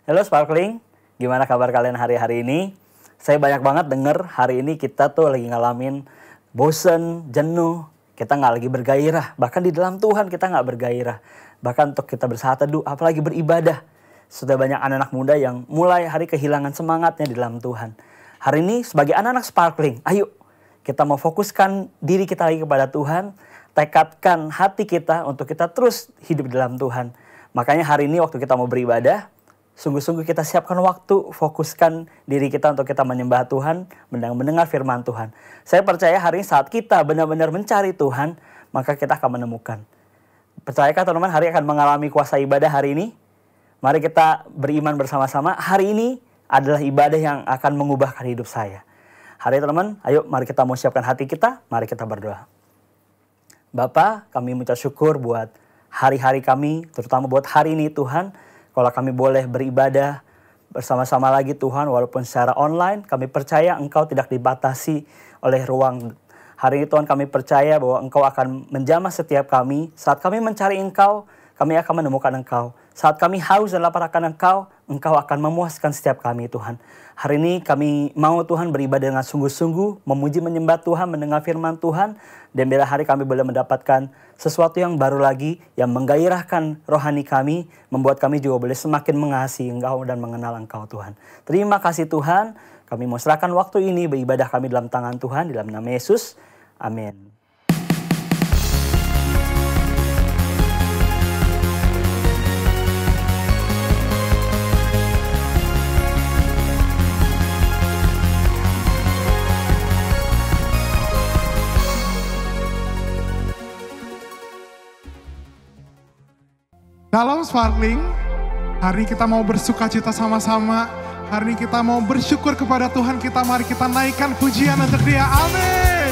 Halo Sparkling, gimana kabar kalian hari-hari ini? Saya banyak banget denger hari ini kita tuh lagi ngalamin bosen, jenuh, kita nggak lagi bergairah. Bahkan di dalam Tuhan kita nggak bergairah. Bahkan untuk kita bersaat teduh, apalagi beribadah. Sudah banyak anak-anak muda yang mulai hari kehilangan semangatnya di dalam Tuhan. Hari ini sebagai anak-anak Sparkling, ayo kita mau fokuskan diri kita lagi kepada Tuhan. Tekadkan hati kita untuk kita terus hidup di dalam Tuhan. Makanya hari ini waktu kita mau beribadah, sungguh-sungguh kita siapkan waktu, fokuskan diri kita untuk kita menyembah Tuhan, mendengar firman Tuhan. Saya percaya hari ini saat kita benar-benar mencari Tuhan, maka kita akan menemukan. Percayakah teman-teman hari akan mengalami kuasa ibadah hari ini? Mari kita beriman bersama-sama, hari ini adalah ibadah yang akan mengubahkan hidup saya. Hari ini teman-teman, ayo mari kita mau siapkan hati kita, mari kita berdoa. Bapa, kami mengucap syukur buat hari-hari kami, terutama buat hari ini Tuhan. Kalau kami boleh beribadah bersama-sama lagi Tuhan, walaupun secara online, kami percaya Engkau tidak dibatasi oleh ruang. Hari ini Tuhan kami percaya bahwa Engkau akan menjamah setiap kami. Saat kami mencari Engkau, kami akan menemukan Engkau. Saat kami haus dan lapar akan Engkau, Engkau akan memuaskan setiap kami Tuhan. Hari ini kami mau Tuhan beribadah dengan sungguh-sungguh, memuji menyembah Tuhan, mendengar firman Tuhan. Dan bila hari kami boleh mendapatkan sesuatu yang baru lagi, yang menggairahkan rohani kami, membuat kami juga boleh semakin mengasihi Engkau dan mengenal Engkau Tuhan. Terima kasih Tuhan, kami mau serahkan waktu ini beribadah kami dalam tangan Tuhan, dalam nama Yesus. Amin. Shalom Sparkling, hari ini kita mau bersuka cita sama-sama. Hari ini kita mau bersyukur kepada Tuhan kita. Mari kita naikkan pujian untuk Dia. Amin.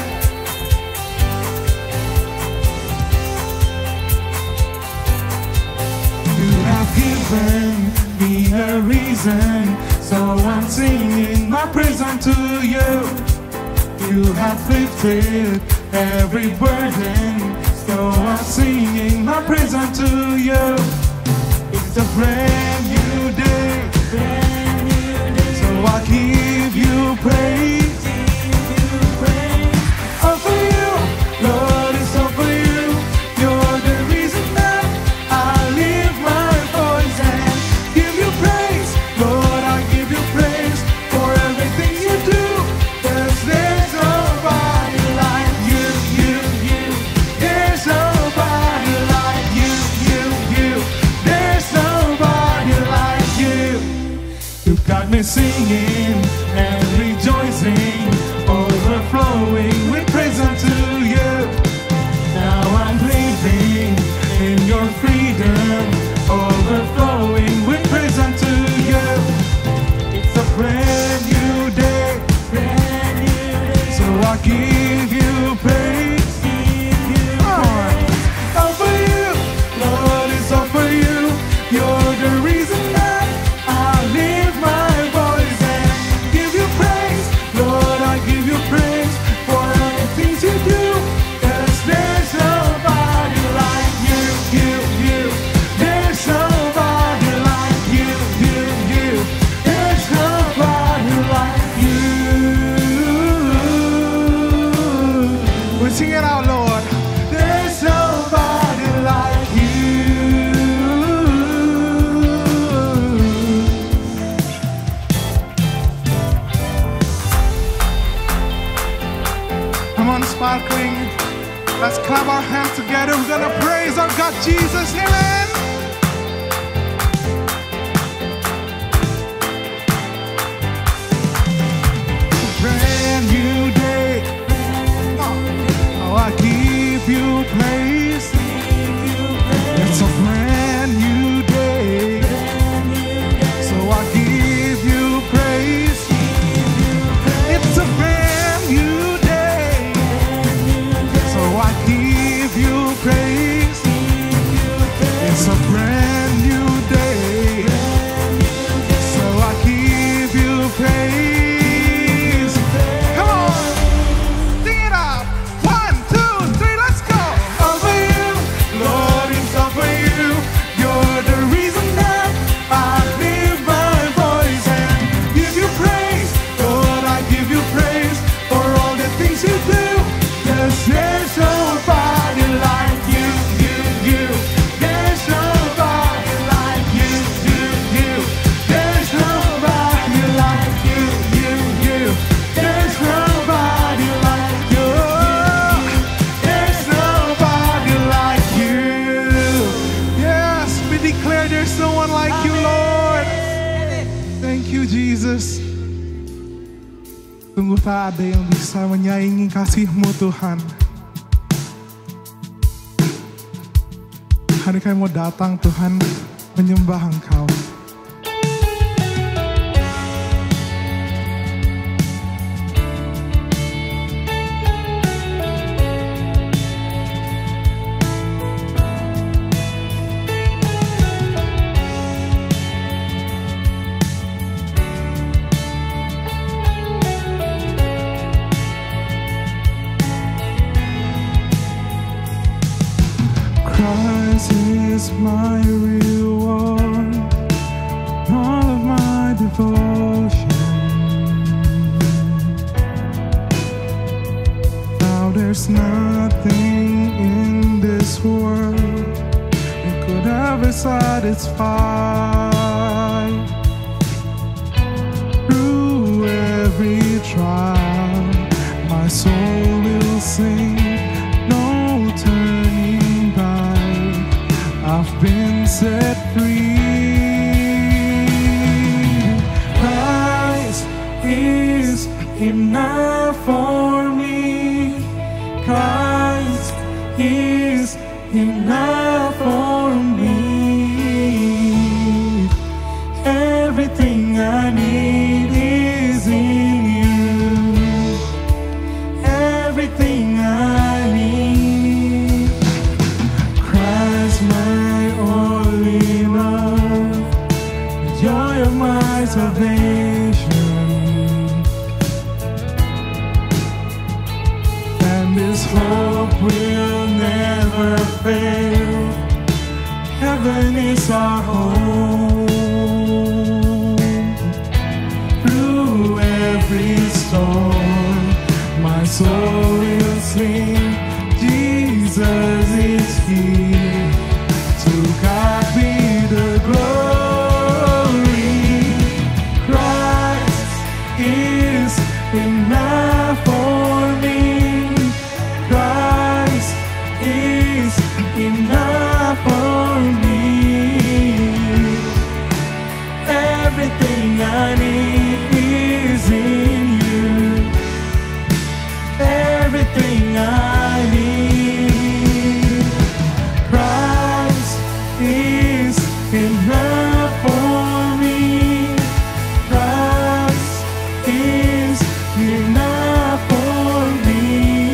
You have given me a reason, so I'm singing my praise unto you. You have lifted every burden, so I'm singing my praise unto you. It's a brand new day, so I give you praise. All for you, Lord, it's all for you. You're the reason that I lift my voice and give you praise. Lord, I give you praise for everything you do. 'Cause there's nobody like you, you. There's nobody like you, you. There's nobody like you. You got me singing and rejoicing, overflowing with praise unto you. Now I'm living in your freedom, overflowing with praise unto you. It's a brand new day, so I give you praise. All for you, Lord, it's all for you. You're the reason that I lift my voice and give you praise. Lord, I give you praise for all the things you do. 'Cause there's nobody like you. There's nobody like you. There's nobody like you. We sing it out, Lord. There's nobody like you. Come on, Sparkling. Let's clap our hands together. We're gonna praise our God Jesus. Amen. Brand new day. Oh, I give you praise. It's a brand new day, so I give you praise. It's a brand new day, so I give you praise. It's a tak ada yang bisa menyaingi kasih-Mu Tuhan. Hari kami mau datang Tuhan menyembah Engkau. Christ is my reward, all of my devotion. Now there's nothing in this world that could ever satisfy. Through every trial, my soul will sing, no turning back. I've been set free. Christ is enough for me. Christ is enough for me. Everything I need is in you. Everything I need. Christ my all in all, the joy of my salvation. And this hope will never fail. Heaven is our home. Through every storm, my soul will sing, Jesus is here. To God be the glory. Christ is enough for me. Christ is enough for me. Everything I need is in you. Everything I need. Christ is enough for me. Christ is enough for me.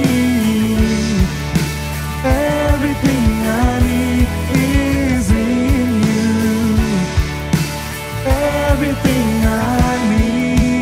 Everything I need is in you. Everything I need.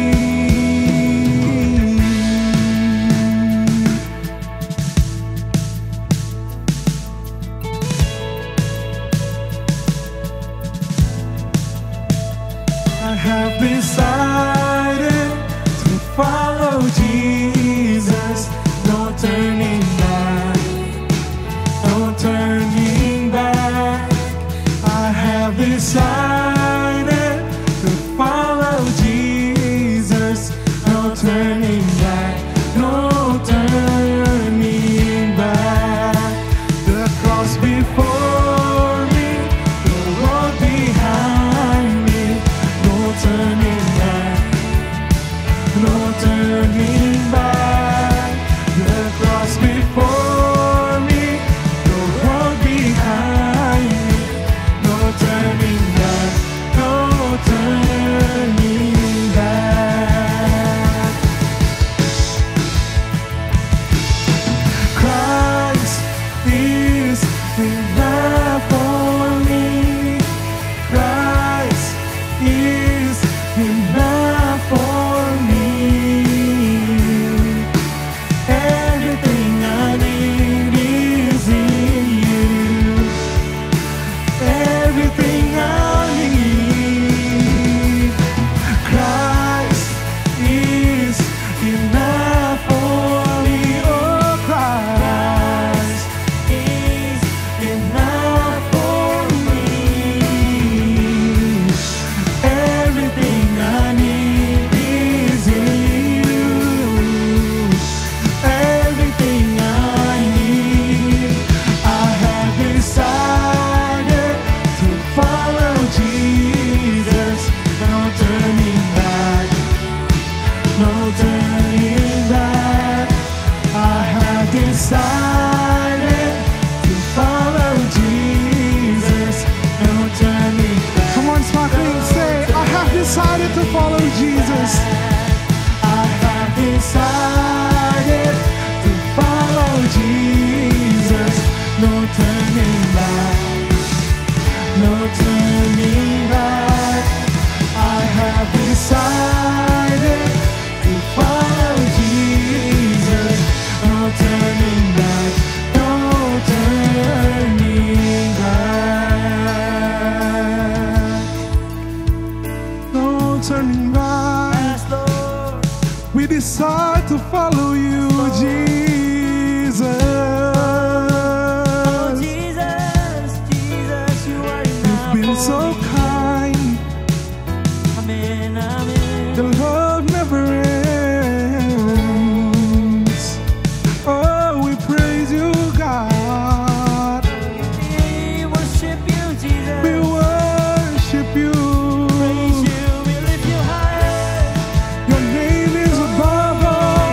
I have decided to follow Jesus. No turning back. No turning back. I have decided to follow Jesus. No turning back. No turning back. The cross before me, the road behind me. No turning back. No turning back. The cross before me, the road behind me. No turning back. No turning back. Christ is enough. to follow Jesus. I have decided to follow Jesus. No turning back, no turning back. I have decided to follow Jesus. No turning back, no turning back. No turning back. Yes, Lord. We decide to follow you, Jesus. Oh, Jesus, Jesus, you are enough. Been so kind, Amen, amen. the love never ends. Oh, we praise you, God. We worship you, Jesus. We worship you. Praise you, we lift you high. Your name is above all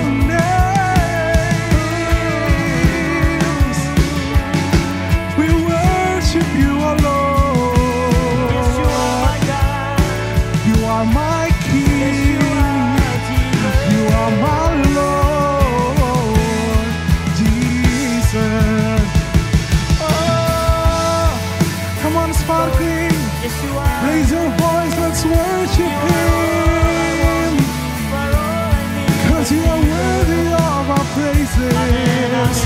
names. We worship you, oh Yes, you are Lord. my God. You are my Yes, you King. are Jesus. You are my Lord, Jesus. Oh, come on, Sparkling. Yes, you are. Raise your voice, let's worship Him. For all I need. Because you are worthy of our praises.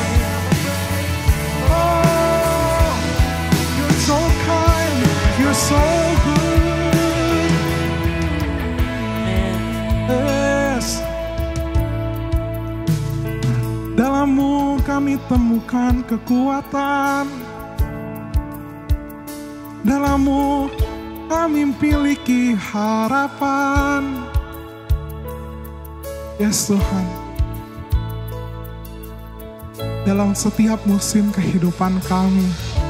Oh, you're so kind, you're so good. Yes. Dalam-Mu kami temukan kekuatan. Dalam-Mu kami memiliki harapan. Yes Tuhan. Dalam setiap musim kehidupan kami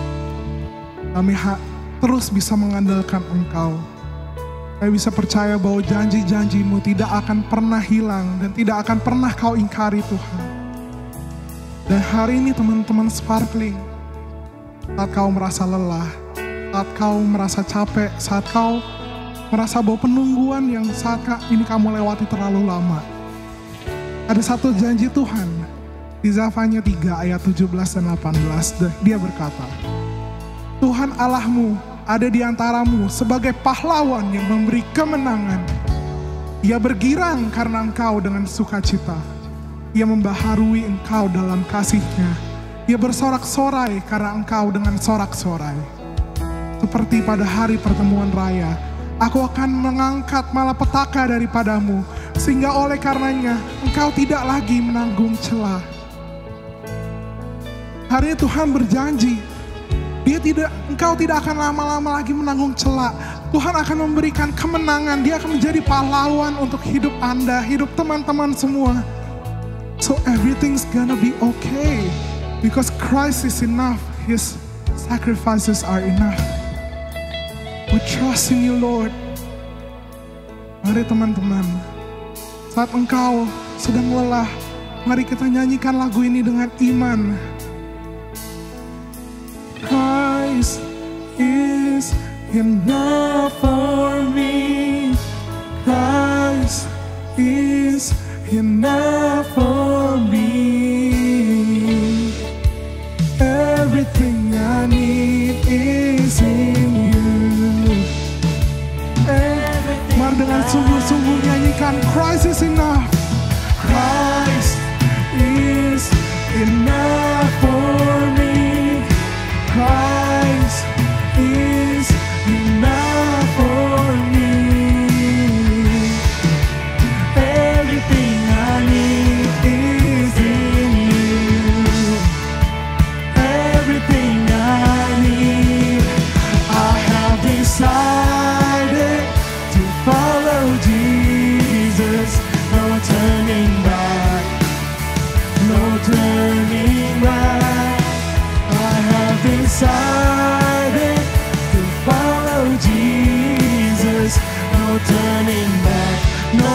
terus bisa mengandalkan Engkau. Kami bisa percaya bahwa janji-janji-Mu tidak akan pernah hilang dan tidak akan pernah Kau ingkari Tuhan. Dan hari ini teman-teman Sparkling, saat kau merasa lelah, saat kau merasa capek, saat kau merasa bahwa penungguan yang saat ini kamu lewati terlalu lama, ada satu janji Tuhan di Zefanya 3 ayat 17 dan 18. Dia berkata, Tuhan Allahmu ada di antaramu sebagai pahlawan yang memberi kemenangan. Ia bergirang karena engkau dengan sukacita. Ia membaharui engkau dalam kasih-Nya. Ia bersorak-sorai karena engkau dengan sorak-sorai. Seperti pada hari pertemuan raya, aku akan mengangkat malapetaka daripadamu, sehingga oleh karenanya engkau tidak lagi menanggung celah. Hari ini Tuhan berjanji, engkau tidak akan lama-lama lagi menanggung celah. Tuhan akan memberikan kemenangan, Dia akan menjadi pahlawan untuk hidup Anda, hidup teman-teman semua. So everything's gonna be okay, because Christ is enough, His sacrifices are enough. We trust in you, Lord. Mari teman-teman, saat engkau sedang lelah, mari kita nyanyikan lagu ini dengan iman. Christ is enough for me. Christ is enough for me. Everything I need is in you. Mari dengan sungguh-sungguh nyanyikan Christ is enough. Christ is enough for me. Christ is enough for me. Everything I need is in you. Everything I need, I have decided to follow Jesus. No turning back, no turning back. I have decided to follow Jesus. No turning back, no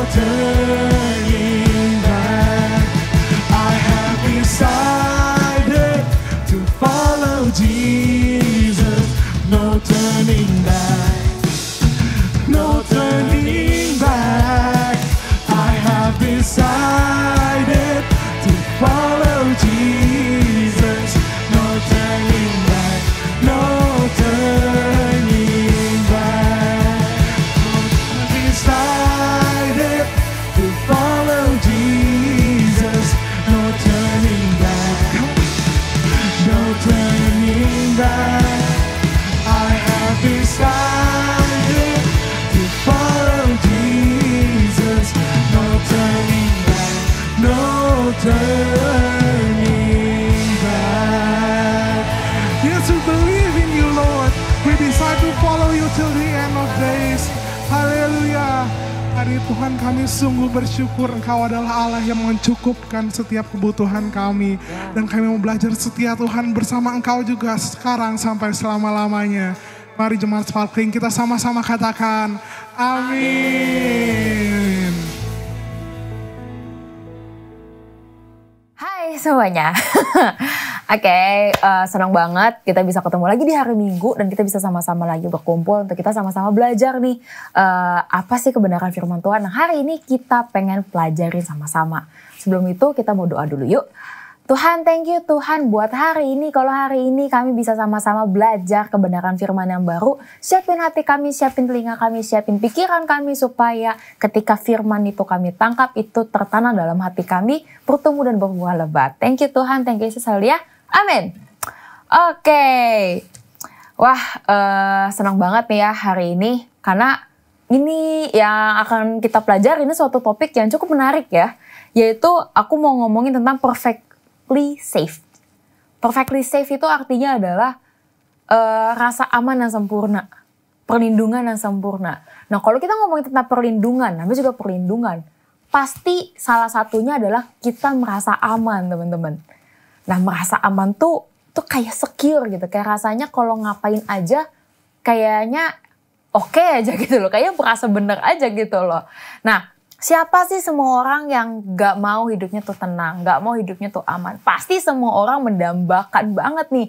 turning back. I have decided to follow Jesus. No turning back, no turning no turning back. Decided to follow Jesus, no turning back, no turning back. I have decided to follow Jesus, no turning back, no turning back. Yes, we believe in you, Lord. We decide to follow you till the end of days. Haleluya. Hari Tuhan, kami sungguh bersyukur Engkau adalah Allah yang mencukupkan setiap kebutuhan kami. Dan kami mau belajar setia Tuhan bersama Engkau juga sekarang sampai selama-lamanya. Mari jemaat Sparkling kita sama-sama katakan amin. Hai semuanya. Oke, senang banget kita bisa ketemu lagi di hari Minggu dan kita bisa sama-sama lagi berkumpul untuk kita sama-sama belajar nih apa sih kebenaran firman Tuhan. Nah, hari ini kita pengen pelajarin sama-sama. Sebelum itu kita mau doa dulu yuk. Tuhan, thank you Tuhan buat hari ini. Kalau hari ini kami bisa sama-sama belajar kebenaran firman yang baru. Siapin hati kami, siapin telinga kami, siapin pikiran kami supaya ketika firman itu kami tangkap itu tertanam dalam hati kami, bertumbuh dan berbuah lebat. Thank you Tuhan, thank you Yesus, haleluya. Amin. Oke. Wah, senang banget nih ya hari ini karena ini yang akan kita pelajari ini suatu topik yang cukup menarik ya. Yaitu aku mau ngomongin tentang perfectly safe. Perfectly safe itu artinya adalah rasa aman yang sempurna. Perlindungan yang sempurna. Nah, kalau kita ngomongin tentang perlindungan, namanya juga perlindungan. Pasti salah satunya adalah kita merasa aman, teman-teman. Nah, merasa aman tuh kayak secure gitu. Kayak rasanya kalau ngapain aja kayaknya oke aja gitu loh. Kayaknya merasa bener aja gitu loh. Nah, siapa sih semua orang yang gak mau hidupnya tuh tenang, gak mau hidupnya tuh aman? Pasti semua orang mendambakan banget nih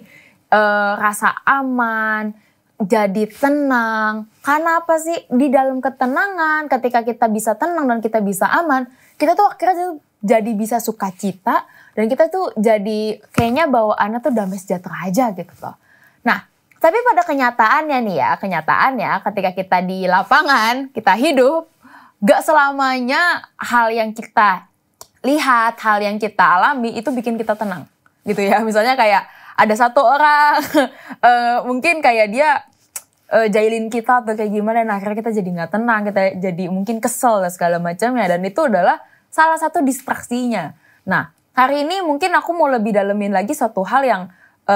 rasa aman, jadi tenang. Karena apa sih? Di dalam ketenangan, ketika kita bisa tenang dan kita bisa aman, kita tuh akhirnya jadi bisa sukacita dan kita tuh jadi kayaknya bawaannya tuh damai sejahtera aja gitu loh. Nah, tapi pada kenyataannya nih ya, ketika kita di lapangan, kita hidup, gak selamanya hal yang kita lihat, hal yang kita alami itu bikin kita tenang gitu ya. Misalnya kayak ada satu orang mungkin kayak dia jahilin kita atau kayak gimana, nah akhirnya kita jadi gak tenang, kita jadi mungkin kesel dan segala macamnya, dan itu adalah salah satu distraksinya. Nah, hari ini mungkin aku mau lebih dalemin lagi satu hal yang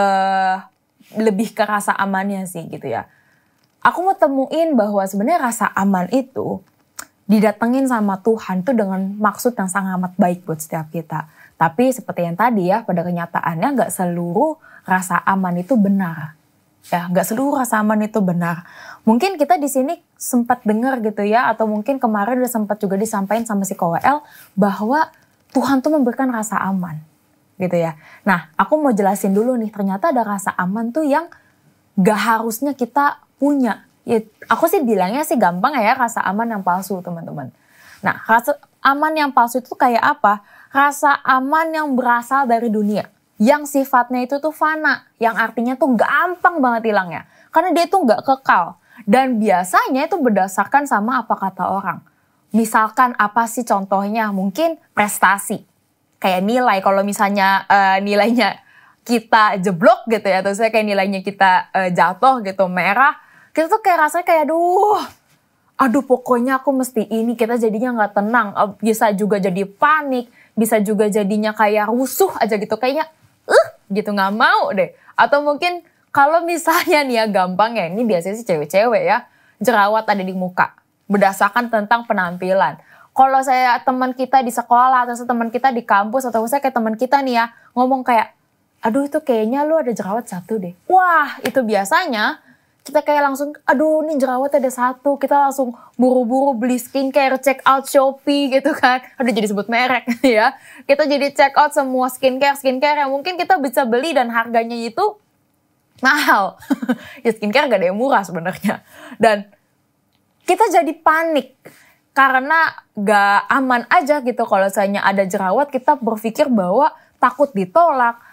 lebih ke rasa amannya sih gitu ya. Aku mau temuin bahwa sebenarnya rasa aman itu didatengin sama Tuhan tuh dengan maksud yang sangat amat baik buat setiap kita. Tapi seperti yang tadi ya, pada kenyataannya gak seluruh rasa aman itu benar. Ya, gak seluruh rasa aman itu benar. Mungkin kita di sini sempat dengar gitu ya, atau mungkin kemarin udah sempat juga disampaikan sama si Koel bahwa Tuhan tuh memberikan rasa aman gitu ya. Nah, aku mau jelasin dulu nih, ternyata ada rasa aman tuh yang gak harusnya kita punya. Ya, aku sih bilangnya sih gampang ya, rasa aman yang palsu teman-teman. Nah, rasa aman yang palsu itu kayak apa? Rasa aman yang berasal dari dunia. Yang sifatnya itu tuh fana. Yang artinya tuh gampang banget hilangnya. Karena dia tuh gak kekal. Dan biasanya itu berdasarkan sama apa kata orang. Misalkan apa sih contohnya? Mungkin prestasi. Kayak nilai. Kalau misalnya nilainya kita jeblok gitu ya. Atau saya kayak nilainya kita jatuh gitu, merah. Kita tuh kayak rasanya kayak aduh pokoknya aku mesti ini. Kita jadinya gak tenang. Bisa juga jadi panik. Bisa juga jadinya kayak rusuh aja gitu. Kayaknya gitu gak mau deh. Atau mungkin kalau misalnya nih ya gampang ya. Ini biasanya sih cewek-cewek ya. Jerawat ada di muka. Berdasarkan tentang penampilan. Kalau saya teman kita di sekolah. Atau teman kita di kampus. Atau saya kayak teman kita nih ya. Ngomong kayak, aduh itu kayaknya lu ada jerawat satu deh. Wah itu biasanya kita kayak langsung, aduh nih jerawat ada satu. Kita langsung buru-buru beli skincare, check out Shopee gitu kan. Aduh jadi sebut merek ya. Kita jadi check out semua skincare yang mungkin kita bisa beli dan harganya itu mahal. Ya skincare gak ada yang murah sebenarnya. Dan kita jadi panik. Karena gak aman aja gitu kalau misalnya ada jerawat, kita berpikir bahwa takut ditolak.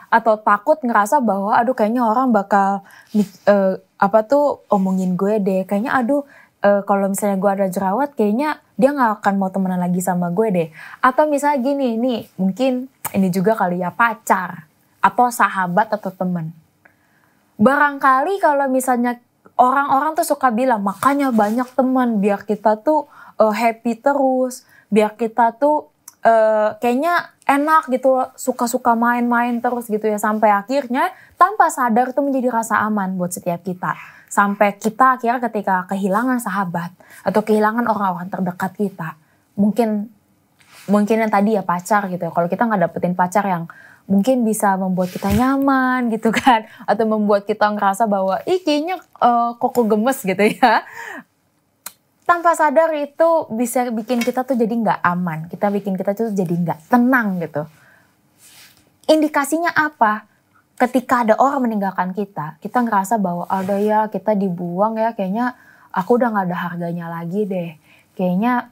atau takut ngerasa bahwa aduh kayaknya orang bakal omongin gue deh. Kayaknya kalau misalnya gue ada jerawat kayaknya dia gak akan mau temenan lagi sama gue deh. Atau misalnya gini nih, mungkin ini juga kali ya, pacar atau sahabat atau teman. Barangkali kalau misalnya orang-orang tuh suka bilang makanya banyak teman biar kita tuh happy terus, biar kita tuh kayaknya enak gitu, suka-suka main-main terus gitu ya. Sampai akhirnya tanpa sadar itu menjadi rasa aman buat setiap kita. Sampai kita akhirnya ketika kehilangan sahabat atau kehilangan orang-orang terdekat kita. Mungkin yang tadi ya pacar gitu ya. Kalau kita gak dapetin pacar yang mungkin bisa membuat kita nyaman gitu kan. Atau membuat kita ngerasa bahwa kayaknya koko gemes gitu ya. Tanpa sadar itu bisa bikin kita tuh jadi gak aman. Bikin kita tuh jadi gak tenang gitu. Indikasinya apa? Ketika ada orang meninggalkan kita ngerasa bahwa ada ya kita dibuang ya. Kayaknya aku udah gak ada harganya lagi deh. Kayaknya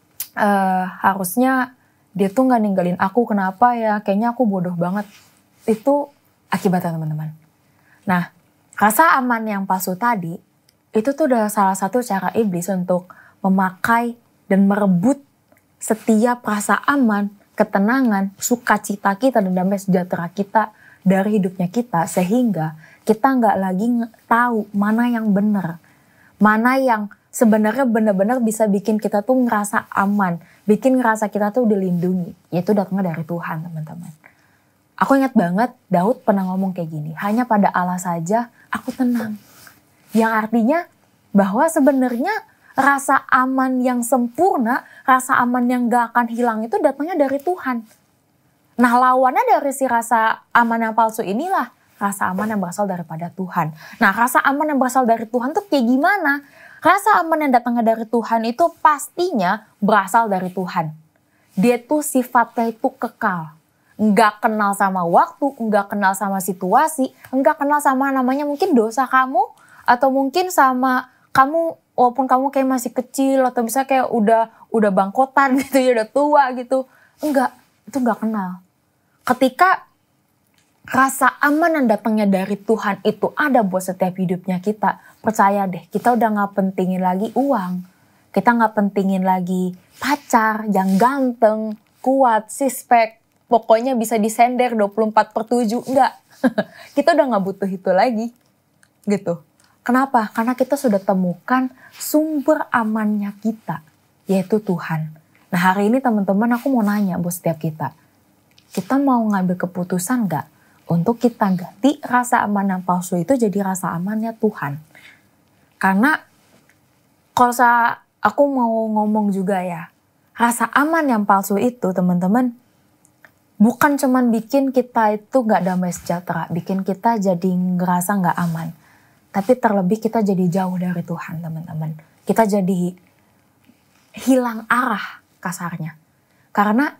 harusnya dia tuh gak ninggalin aku. Kenapa ya? Kayaknya aku bodoh banget. Itu akibatnya teman-teman. Nah, rasa aman yang palsu tadi itu tuh udah salah satu cara iblis untuk memakai dan merebut setiap rasa aman, ketenangan, sukacita kita dan damai sejahtera kita dari hidupnya kita. Sehingga kita nggak lagi tahu mana yang benar. Mana yang sebenarnya benar-benar bisa bikin kita tuh ngerasa aman. Bikin ngerasa kita tuh dilindungi. Yaitu datangnya dari Tuhan teman-teman. Aku ingat banget Daud pernah ngomong kayak gini. Hanya pada Allah saja aku tenang. Yang artinya bahwa sebenarnya rasa aman yang sempurna, rasa aman yang gak akan hilang itu datangnya dari Tuhan. Nah lawannya dari si rasa aman yang palsu inilah rasa aman yang berasal daripada Tuhan. Nah rasa aman yang berasal dari Tuhan tuh kayak gimana? Rasa aman yang datangnya dari Tuhan itu pastinya berasal dari Tuhan. Dia tuh sifatnya itu kekal. Nggak kenal sama waktu, nggak kenal sama situasi, nggak kenal sama namanya mungkin dosa kamu, atau mungkin sama kamu, walaupun kamu kayak masih kecil, atau misalnya kayak udah bangkotan gitu ya, udah tua gitu. Enggak, itu nggak kenal. Ketika rasa aman yang datangnya dari Tuhan itu ada buat setiap hidupnya kita, percaya deh, kita udah nggak pentingin lagi uang. Kita nggak pentingin lagi pacar yang ganteng, kuat, six-pack, pokoknya bisa disender 24/7, enggak. Kita udah gak butuh itu lagi, gitu. Kenapa? Karena kita sudah temukan sumber amannya kita, yaitu Tuhan. Nah hari ini teman-teman aku mau nanya buat setiap kita. Kita mau ngambil keputusan gak untuk kita ganti rasa aman yang palsu itu jadi rasa amannya Tuhan? Karena kalau aku mau ngomong juga ya, rasa aman yang palsu itu teman-teman, bukan cuman bikin kita itu gak damai sejahtera, bikin kita jadi ngerasa gak aman. Tapi terlebih kita jadi jauh dari Tuhan teman-teman. Kita jadi hilang arah kasarnya. Karena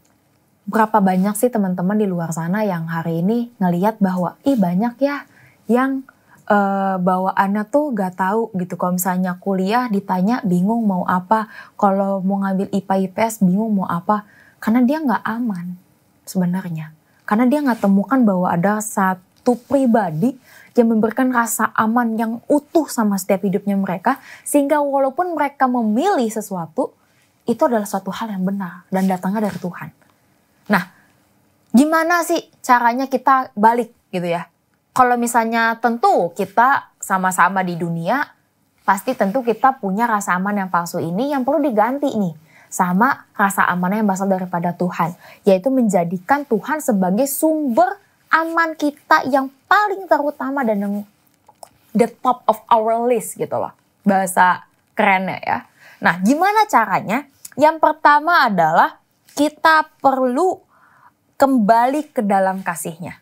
berapa banyak sih teman-teman di luar sana yang hari ini ngelihat bahwa banyak ya yang bawaannya tuh gak tahu gitu. Kalau misalnya kuliah ditanya bingung mau apa. Kalau mau ngambil IPA IPS bingung mau apa. Karena dia gak aman sebenarnya. Karena dia gak temukan bahwa ada satu pribadi yang memberikan rasa aman yang utuh sama setiap hidupnya mereka. Sehingga walaupun mereka memilih sesuatu, itu adalah suatu hal yang benar dan datangnya dari Tuhan. Nah, gimana sih caranya kita balik gitu ya? Kalau misalnya tentu kita sama-sama di dunia, pasti tentu kita punya rasa aman yang palsu ini yang perlu diganti nih. Sama rasa aman yang berasal daripada Tuhan. Yaitu menjadikan Tuhan sebagai sumber aman kita yang paling terutama dan yang the top of our list gitu loh. Bahasa kerennya ya. Nah gimana caranya? Yang pertama adalah kita perlu kembali ke dalam kasih-Nya.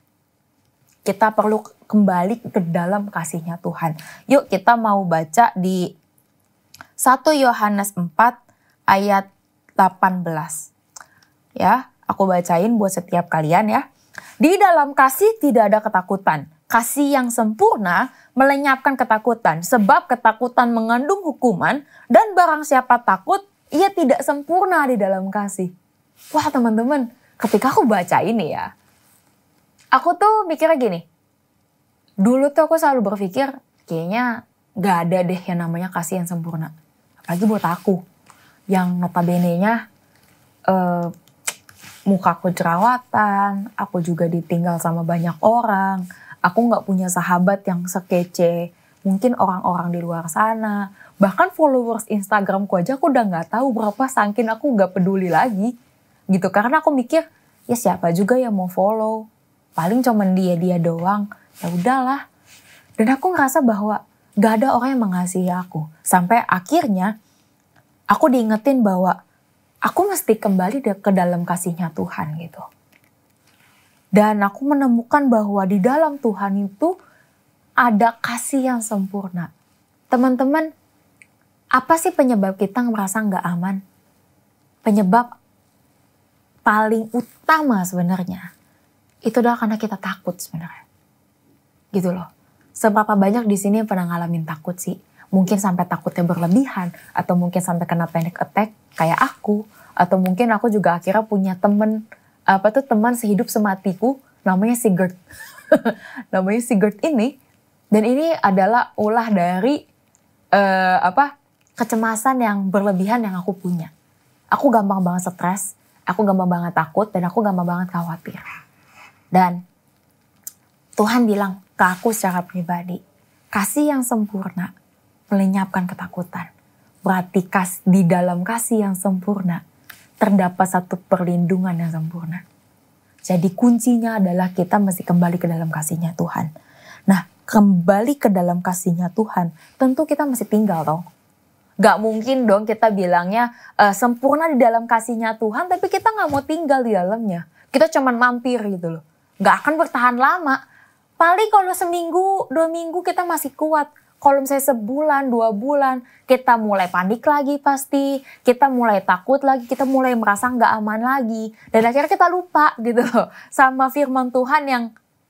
Kita perlu kembali ke dalam kasih-Nya Tuhan. Yuk kita mau baca di 1 Yohanes 4 ayat 18. Ya, aku bacain buat setiap kalian ya. Di dalam kasih tidak ada ketakutan. Kasih yang sempurna melenyapkan ketakutan. Sebab ketakutan mengandung hukuman. Dan barang siapa takut, ia tidak sempurna di dalam kasih. Wah teman-teman, ketika aku baca ini ya. Aku tuh mikirnya gini, dulu tuh aku selalu berpikir kayaknya gak ada deh yang namanya kasih yang sempurna. Apalagi buat aku yang notabene-nya mukaku jerawatan, aku juga ditinggal sama banyak orang, aku gak punya sahabat yang sekece mungkin orang-orang di luar sana. Bahkan followers Instagramku aja aku udah gak tahu berapa, saking aku gak peduli lagi gitu. Karena aku mikir ya siapa juga yang mau follow, paling cuman dia doang, ya udahlah. Dan aku ngerasa bahwa gak ada orang yang mengasihi aku. Sampai akhirnya aku diingetin bahwa aku mesti kembali ke dalam kasihnya Tuhan gitu. Dan aku menemukan bahwa di dalam Tuhan itu ada kasih yang sempurna. Teman-teman, apa sih penyebab kita merasa gak aman? Penyebab paling utama sebenarnya itu adalah karena kita takut sebenarnya. Gitu loh. Seberapa banyak di sini yang pernah ngalamin takut sih? Mungkin sampai takutnya berlebihan, atau mungkin sampai kena panic attack kayak aku, atau mungkin aku juga akhirnya punya teman sehidup sematiku namanya Sigurd. Namanya Sigurd ini, dan ini adalah ulah dari kecemasan yang berlebihan yang aku punya. Aku gampang banget stres, aku gampang banget takut, dan aku gampang banget khawatir. Dan Tuhan bilang ke aku secara pribadi, kasih yang sempurna melenyapkan ketakutan. Berarti di dalam kasih yang sempurna terdapat satu perlindungan yang sempurna. Jadi kuncinya adalah kita mesti kembali ke dalam kasihnya Tuhan. Nah, kembali ke dalam kasihnya Tuhan, tentu kita mesti tinggal dong. Gak mungkin dong kita bilangnya sempurna di dalam kasihnya Tuhan, tapi kita gak mau tinggal di dalamnya. Kita cuman mampir gitu loh. Gak akan bertahan lama. Paling kalau seminggu, 2 minggu kita masih kuat. Kalau misalnya sebulan, 2 bulan, kita mulai panik lagi pasti. Kita mulai takut lagi, kita mulai merasa gak aman lagi. Dan akhirnya kita lupa gitu loh sama firman Tuhan yang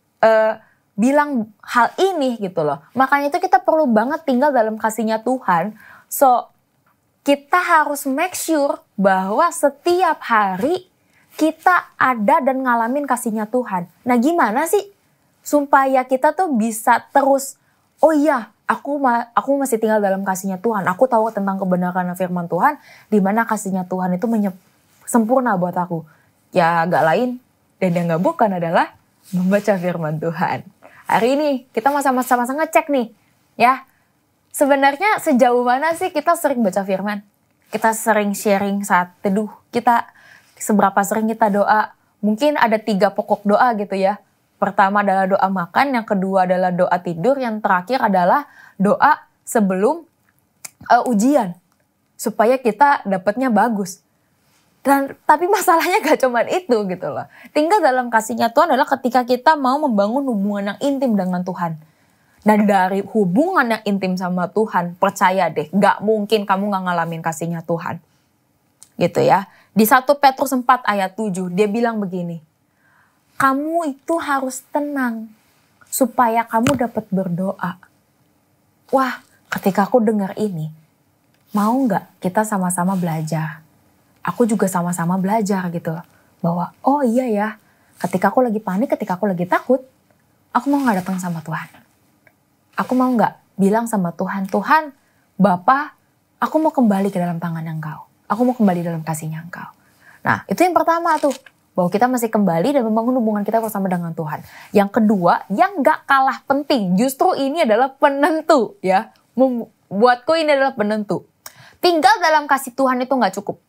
bilang hal ini gitu loh. Makanya itu kita perlu banget tinggal dalam kasihnya Tuhan. So, kita harus make sure bahwa setiap hari kita ada dan ngalamin kasihnya Tuhan. Nah gimana sih supaya kita tuh bisa terus, oh iya aku masih tinggal dalam kasihnya Tuhan. Aku tahu tentang kebenaran firman Tuhan, di mana kasihnya Tuhan itu sempurna buat aku. Ya gak lain dan yang gak bukan adalah membaca firman Tuhan. Hari ini kita sama-sama ngecek nih ya. Sebenarnya sejauh mana sih kita sering baca firman? Kita sering sharing saat teduh. Kita seberapa sering kita doa? Mungkin ada 3 pokok doa gitu ya. Pertama adalah doa makan, yang kedua adalah doa tidur, yang terakhir adalah doa sebelum ujian. Supaya kita dapatnya bagus. Tapi masalahnya gak cuma itu gitu loh. Tinggal dalam kasihnya Tuhan adalah ketika kita mau membangun hubungan yang intim dengan Tuhan. Dan dari hubungan yang intim sama Tuhan, percaya deh, gak mungkin kamu gak ngalamin kasihnya Tuhan. Gitu ya. Di 1 Petrus 4 ayat 7, dia bilang begini. Kamu itu harus tenang supaya kamu dapat berdoa. Wah, ketika aku dengar ini, mau gak kita sama-sama belajar? Aku juga sama-sama belajar gitu. Bahwa, oh iya ya, ketika aku lagi panik, ketika aku lagi takut, aku mau gak datang sama Tuhan. Aku mau gak bilang sama Tuhan, Tuhan, Bapa, aku mau kembali ke dalam tangan Engkau. Aku mau kembali dalam kasihnya Engkau. Nah, itu yang pertama tuh. Bahwa kita masih kembali dan membangun hubungan kita bersama dengan Tuhan. Yang kedua, yang gak kalah penting, justru ini adalah penentu ya. Buatku ini adalah penentu. Tinggal dalam kasih Tuhan itu gak cukup.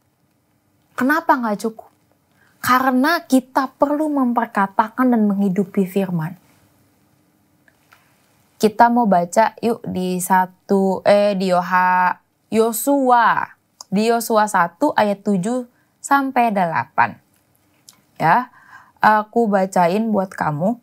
Kenapa gak cukup? Karena kita perlu memperkatakan dan menghidupi firman. Kita mau baca yuk di Yosua. Di Yosua 1 ayat 7 sampai 8. Ya, aku bacain buat kamu.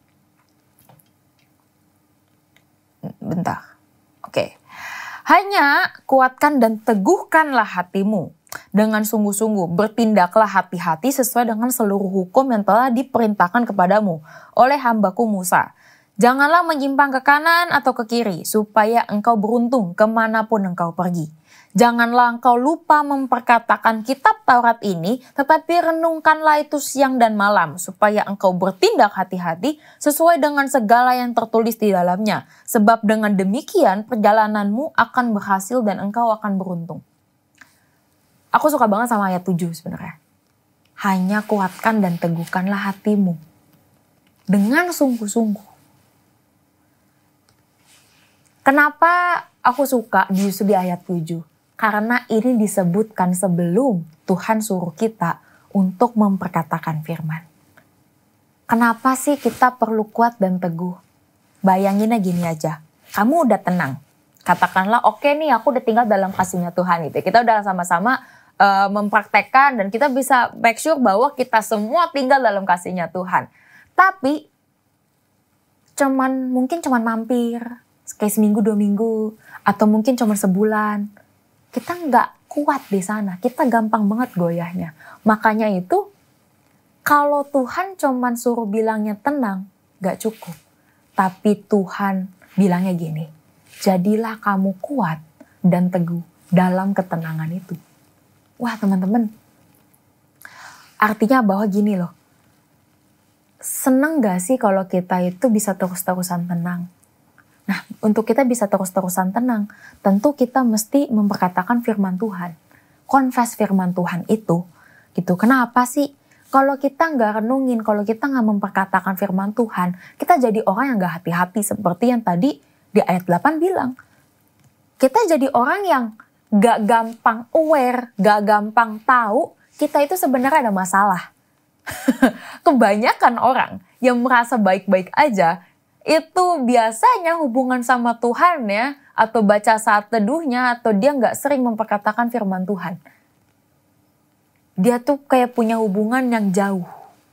Bentar. Oke. Hanya kuatkan dan teguhkanlah hatimu dengan sungguh-sungguh. Bertindaklah hati-hati sesuai dengan seluruh hukum yang telah diperintahkan kepadamu oleh hambaku Musa. Janganlah menyimpang ke kanan atau ke kiri, supaya engkau beruntung kemanapun engkau pergi. Janganlah engkau lupa memperkatakan kitab Taurat ini, tetapi renungkanlah itu siang dan malam, supaya engkau bertindak hati-hati sesuai dengan segala yang tertulis di dalamnya. Sebab dengan demikian perjalananmu akan berhasil dan engkau akan beruntung. Aku suka banget sama ayat 7 sebenarnya. Hanya kuatkan dan teguhkanlah hatimu dengan sungguh-sungguh. Kenapa aku suka justru di ayat 7? Karena ini disebutkan sebelum Tuhan suruh kita untuk memperkatakan firman. Kenapa sih kita perlu kuat dan teguh? Bayanginnya gini aja, kamu udah tenang. Katakanlah oke nih aku udah tinggal dalam kasihnya Tuhan gitu. Kita udah sama-sama mempraktekkan dan kita bisa make sure bahwa kita semua tinggal dalam kasihnya Tuhan. Tapi mungkin cuman mampir. Kayak seminggu 2 minggu atau mungkin cuma sebulan, kita nggak kuat di sana, kita gampang banget goyahnya. Makanya itu kalau Tuhan cuman suruh bilangnya tenang, nggak cukup. Tapi Tuhan bilangnya gini, jadilah kamu kuat dan teguh dalam ketenangan itu. Wah teman-teman, artinya bahwa gini loh, seneng gak sih kalau kita itu bisa terus-terusan tenang? Nah, untuk kita bisa terus-terusan tenang, tentu kita mesti memperkatakan firman Tuhan. Confess firman Tuhan itu, gitu. Kenapa sih? Kalau kita nggak renungin, kalau kita nggak memperkatakan firman Tuhan, kita jadi orang yang nggak hati-hati seperti yang tadi di ayat 8 bilang. Kita jadi orang yang nggak gampang aware, nggak gampang tahu kita itu sebenarnya ada masalah. Kebanyakan orang yang merasa baik-baik aja, itu biasanya hubungan sama Tuhan ya, atau baca saat teduhnya, atau dia nggak sering memperkatakan firman Tuhan. Dia tuh kayak punya hubungan yang jauh,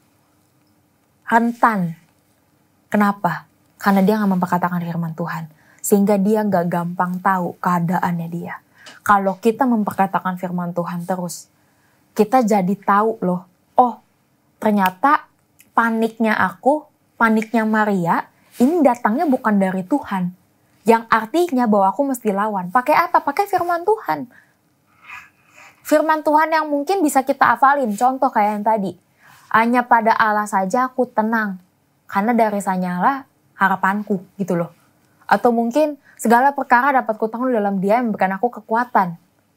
rentan. Kenapa? Karena dia nggak memperkatakan firman Tuhan, sehingga dia nggak gampang tahu keadaannya dia. Kalau kita memperkatakan firman Tuhan terus, kita jadi tahu loh, oh ternyata paniknya aku, paniknya Maria, ini datangnya bukan dari Tuhan. Yang artinya bahwa aku mesti lawan. Pakai apa? Pakai firman Tuhan. Firman Tuhan yang mungkin bisa kita hafalin. Contoh kayak yang tadi. Hanya pada Allah saja aku tenang. Karena dari sanyalah harapanku gitu loh. Atau mungkin segala perkara dapat kutanggung dalam Dia yang memberikan aku kekuatan.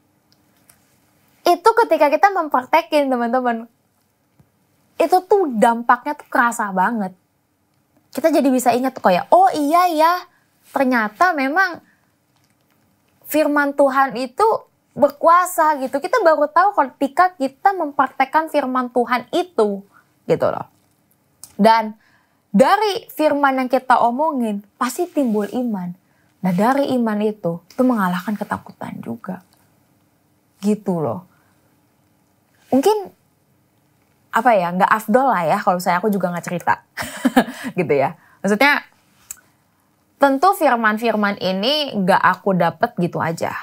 Itu ketika kita mempraktekin teman-teman. Itu tuh dampaknya tuh kerasa banget. Kita jadi bisa ingat tuh kayak, oh iya ya, ternyata memang firman Tuhan itu berkuasa gitu. Kita baru tahu ketika kita mempraktekkan firman Tuhan itu, gitu loh. Dan dari firman yang kita omongin, pasti timbul iman. Nah dari iman itu mengalahkan ketakutan juga. Gitu loh. Mungkin apa ya, nggak afdol lah ya kalau saya aku juga nggak cerita. Gitu ya. Maksudnya tentu firman-firman ini nggak aku dapet gitu aja.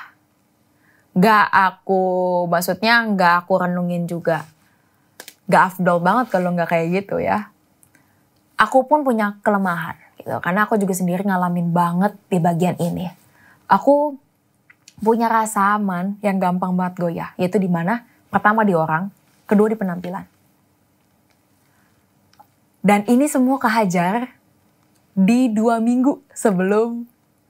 Maksudnya nggak aku renungin juga. Nggak afdol banget kalau nggak kayak gitu ya. Aku pun punya kelemahan gitu. Karena aku juga sendiri ngalamin banget di bagian ini. Aku punya rasa aman yang gampang banget goyah. Yaitu di mana? Pertama di orang, kedua di penampilan. Dan ini semua kehajar di 2 minggu sebelum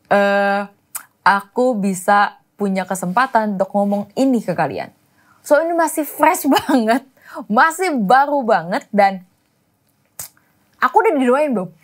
aku bisa punya kesempatan untuk ngomong ini ke kalian. So ini masih fresh banget, masih baru banget dan aku udah didoain belum?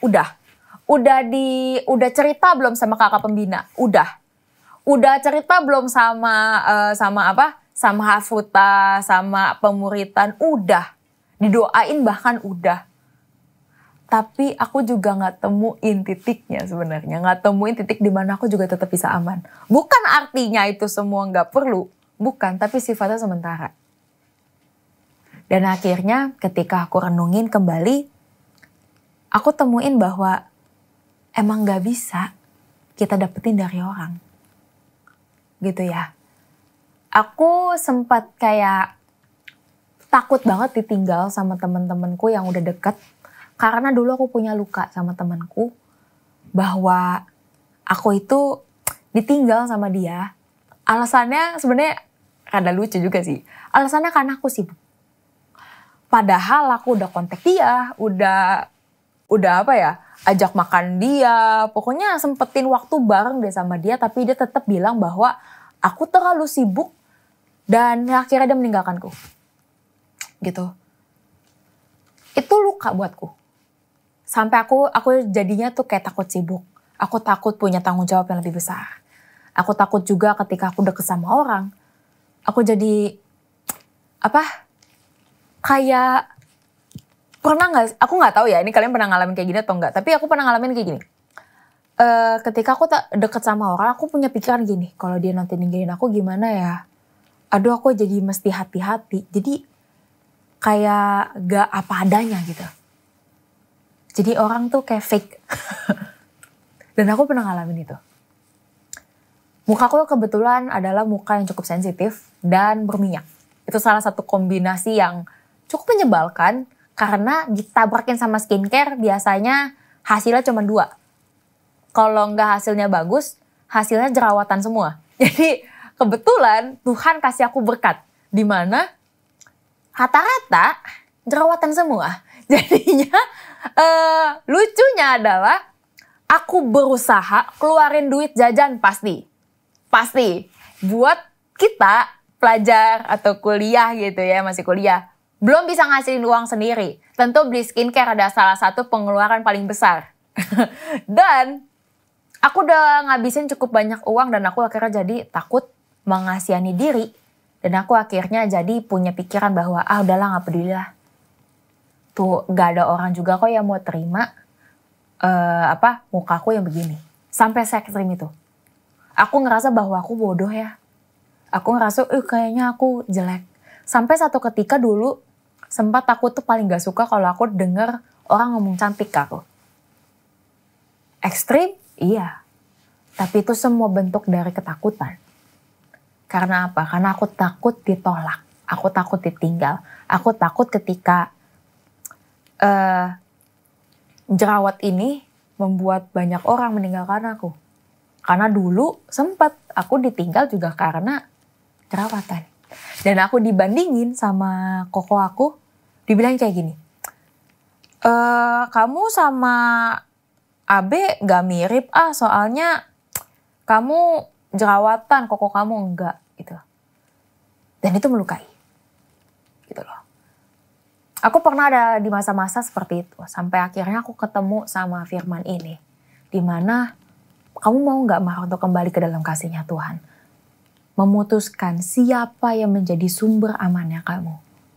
Udah cerita belum sama kakak pembina? Udah cerita belum sama Hafuta, sama pemuritan? Udah. Didoain bahkan udah. Tapi aku juga gak temuin titiknya sebenarnya. Gak temuin titik di mana aku juga tetap bisa aman. Bukan artinya itu semua gak perlu. Bukan, tapi sifatnya sementara. Dan akhirnya ketika aku renungin kembali, aku temuin bahwa emang gak bisa kita dapetin dari orang. Gitu ya. Aku sempat kayak takut banget ditinggal sama temen-temenku yang udah deket. Karena dulu aku punya luka sama temanku. bahwa aku itu ditinggal sama dia. Alasannya sebenarnya rada lucu juga sih. Alasannya karena aku sibuk. Padahal aku udah kontak dia, udah apa ya, ajak makan dia. Pokoknya sempetin waktu bareng deh sama dia, tapi dia tetap bilang bahwa aku terlalu sibuk dan akhirnya dia meninggalkanku. Gitu. Itu luka buatku. Sampai aku jadinya tuh kayak takut sibuk. Aku takut punya tanggung jawab yang lebih besar. Aku takut juga ketika aku deket sama orang, aku jadi kayak pernah nggak? Aku nggak tahu ya. Ini kalian pernah ngalamin kayak gini atau enggak? Tapi aku pernah ngalamin kayak gini. Ketika aku deket sama orang, aku punya pikiran gini. Kalau dia nanti ninggalin aku gimana ya? Aduh, aku jadi mesti hati-hati. Jadi kayak gak apa adanya gitu. Jadi orang tuh kayak fake. Dan aku pernah ngalamin itu. Mukaku kebetulan adalah muka yang cukup sensitif dan berminyak. Itu salah satu kombinasi yang cukup menyebalkan karena ditabrakin sama skincare biasanya hasilnya cuma 2. Kalau nggak hasilnya bagus, hasilnya jerawatan semua. Jadi kebetulan Tuhan kasih aku berkat. Di mana rata-rata jerawatan semua. Jadinya lucunya adalah aku berusaha keluarin duit jajan pasti buat kita pelajar atau kuliah gitu ya, masih kuliah. Belum bisa ngasihin uang sendiri. Tentu beli skincare ada salah satu pengeluaran paling besar. Dan aku udah ngabisin cukup banyak uang dan aku akhirnya jadi takut mengasihani diri. Dan aku akhirnya jadi punya pikiran bahwa udahlah gak peduli lah. Tuh gak ada orang juga kok yang mau terima mukaku yang begini. Sampai se ekstrim itu. Aku ngerasa bahwa aku bodoh ya. Aku ngerasa kayaknya aku jelek. Sampai satu ketika dulu sempat aku tuh paling gak suka kalau aku denger orang ngomong cantik ke aku. Ekstrim? Iya. Tapi itu semua bentuk dari ketakutan. Karena apa? Karena aku takut ditolak. Aku takut ditinggal. Aku takut ketika jerawat ini membuat banyak orang meninggalkan aku. Karena dulu sempat aku ditinggal juga karena jerawatan. Dan aku dibandingin sama koko aku, dibilang kayak gini. Kamu sama Abe gak mirip soalnya kamu jerawatan, koko kamu enggak gitu. Dan itu melukai. Gitu loh. Aku pernah ada di masa-masa seperti itu. Sampai akhirnya aku ketemu sama firman ini. Dimana kamu mau gak untuk kembali ke dalam kasihnya Tuhan. Memutuskan siapa yang menjadi sumber amannya kamu.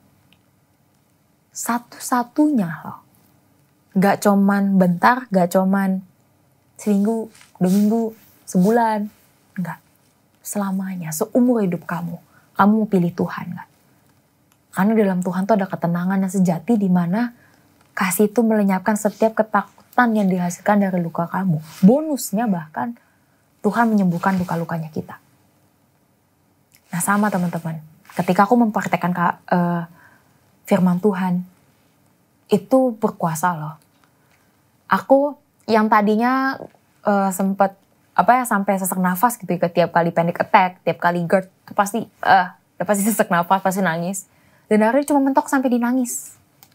Satu-satunya loh. Gak cuman bentar, gak cuman seminggu, 2 minggu, sebulan. Enggak. Selamanya, seumur hidup kamu. Kamu mau pilih Tuhan gak? Karena dalam Tuhan tuh ada ketenangan yang sejati di mana kasih itu melenyapkan setiap ketakutan yang dihasilkan dari luka kamu. Bonusnya bahkan Tuhan menyembuhkan luka-lukanya kita. Nah sama teman-teman, ketika aku mempraktekkan firman Tuhan, itu berkuasa loh. Aku yang tadinya sempat sampai sesak nafas gitu ya, tiap kali panic attack, tiap kali GERD, itu pasti sesak nafas, pasti nangis. Dan akhirnya cuma mentok sampai dinangis.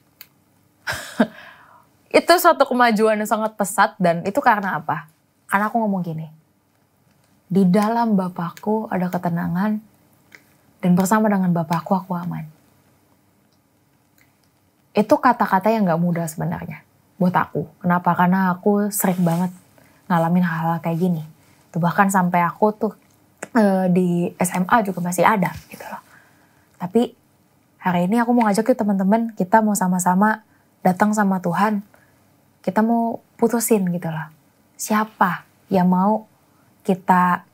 Itu suatu kemajuan yang sangat pesat dan itu karena apa? Karena aku ngomong gini, di dalam Bapakku ada ketenangan dan bersama dengan Bapakku aku aman. Itu kata-kata yang gak mudah sebenarnya buat aku. Kenapa? Karena aku sering banget ngalamin hal-hal kayak gini. Tuh bahkan sampai aku tuh di SMA juga masih ada gitu loh. Tapi hari ini aku mau ngajak yuk teman-teman, kita mau sama-sama datang sama Tuhan. Kita mau putusin gitu loh. Siapa yang mau kita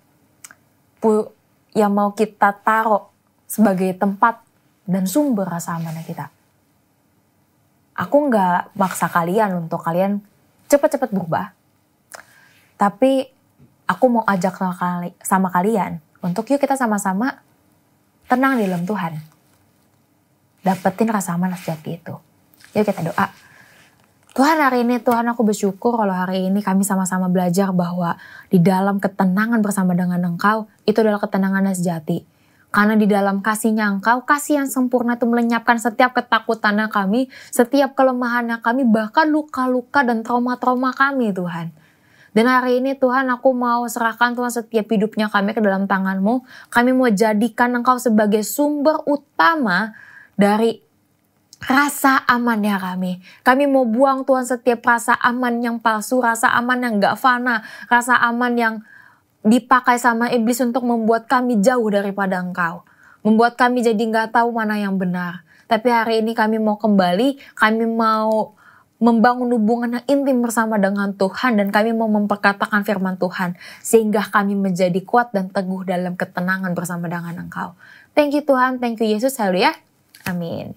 taruh sebagai tempat dan sumber rasa amanah kita. Aku gak maksa kalian untuk kalian cepet-cepet berubah. Tapi aku mau ajak sama kalian untuk yuk kita sama-sama tenang di dalam Tuhan. Dapetin rasa aman sejati itu. Yuk kita doa. Tuhan, hari ini Tuhan aku bersyukur kalau hari ini kami sama-sama belajar bahwa di dalam ketenangan bersama dengan Engkau, itu adalah ketenangan yang sejati. Karena di dalam kasih-Nya Engkau, kasih yang sempurna itu melenyapkan setiap ketakutannya kami, setiap kelemahannya kami, bahkan luka-luka dan trauma-trauma kami Tuhan. Dan hari ini Tuhan, aku mau serahkan Tuhan setiap hidupnya kami ke dalam tangan-Mu. Kami mau jadikan Engkau sebagai sumber utama dari rasa amannya kami. Kami mau buang Tuhan setiap rasa aman yang palsu, rasa aman yang gak fana, rasa aman yang dipakai sama iblis untuk membuat kami jauh daripada Engkau. Membuat kami jadi gak tahu mana yang benar. Tapi hari ini kami mau kembali, kami mau membangun hubungan yang intim bersama dengan Tuhan. Dan kami mau memperkatakan firman Tuhan. Sehingga kami menjadi kuat dan teguh dalam ketenangan bersama dengan Engkau. Thank you Tuhan, thank you Yesus, haleluya. Amin.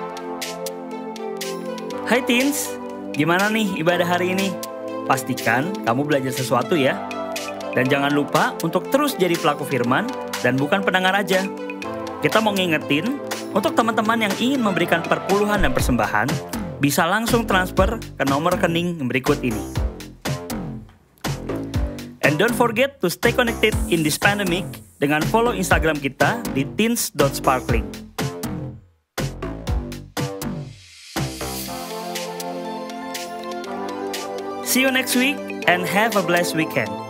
Hai teens, gimana nih ibadah hari ini? Pastikan kamu belajar sesuatu ya. Dan jangan lupa untuk terus jadi pelaku firman dan bukan pendengar aja. Kita mau ngingetin, untuk teman-teman yang ingin memberikan perpuluhan dan persembahan, bisa langsung transfer ke nomor rekening yang berikut ini. And don't forget to stay connected in this pandemic dengan follow Instagram kita di teens.sparkling. See you next week and have a blessed weekend.